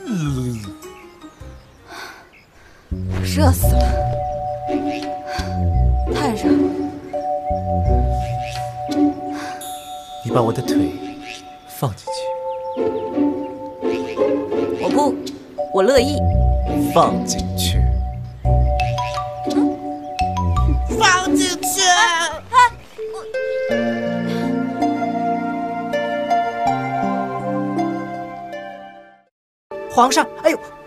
热死了，太热了。 你把我的腿放进去。 我不，我乐意。 放进去。 放进去！ 皇上，哎呦，